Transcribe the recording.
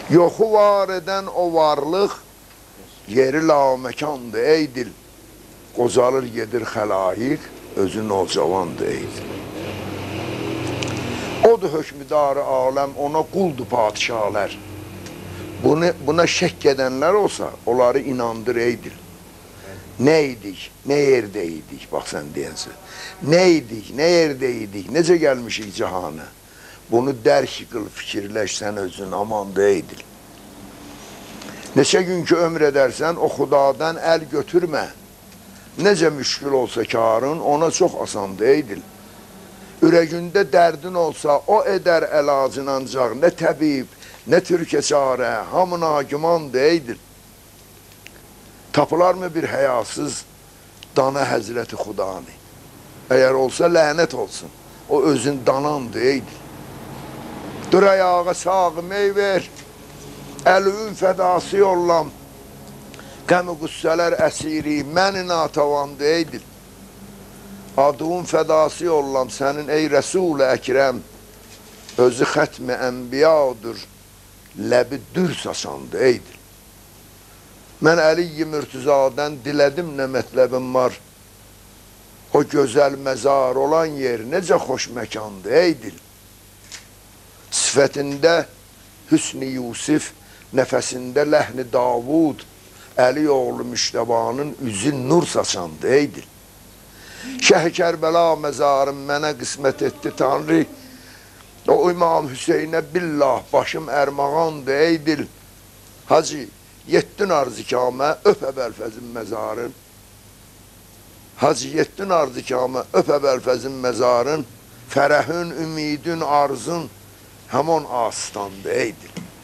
Yoxu var edən o varlıq, yeri laməkandır ey dil. Qocalır gedir xəlayiq, özü nocavandır ey dil. Odur hökmüdarı aləm, ona quldur padişahlar. Buna şək edənlər olsa, onları inandır ey dil. Nə idik, nə yerdə idik, bax sən deyənsə. Nə idik, nə yerdə idik, necə gəlmişik cahana. Bunu dərk qıl, fikirləşsən özün, amandır ey dil. Neçə gün ki ömr edərsən, o xudadan əl götürmə. Necə müşkül olsa karın, ona çox asandır ey dil. Ürəyində dərdin olsa, o edər əlacın ancaq, nə təbib, nə türkə çarə, hamına gümandır ey dil. Tapılarmı bir həyasız dana həzrəti xudanı? Əgər olsa lənət olsun, o özün danandır ey dil. Dur ayağa sağı mey ver, əlüün fədası yollam, qəmi qüssələr əsiri, məni natavandır ey dil. Adığın fədası yollam sənin ey Rəsul-i Əkrəm, özü xətmi ənbiyadır, ləbi dür saçandır ey dil. Mən Əli-i Mürtüzadən dilədim nə mətləbim var. O gözəl məzar olan yer necə xoş məkandır ey dil. Sifətində Hüsn-i Yusif, nəfəsində ləhni Davud, Əli oğlu Müştəbanın üzü nur saçandır ey dil. Şəh-i Kərbəla məzarım mənə qismət etdi Tanrı. O İmam Hüseynə billah başım ərmağandır ey dil. Hacı, yetdin arzikamə, öp əbəlfəzin məzarın. Hacı, yetdin arzikamə, öp əbəlfəzin məzarın. Fərəhün, ümidin, arzun, həmon asıstandır ey dil.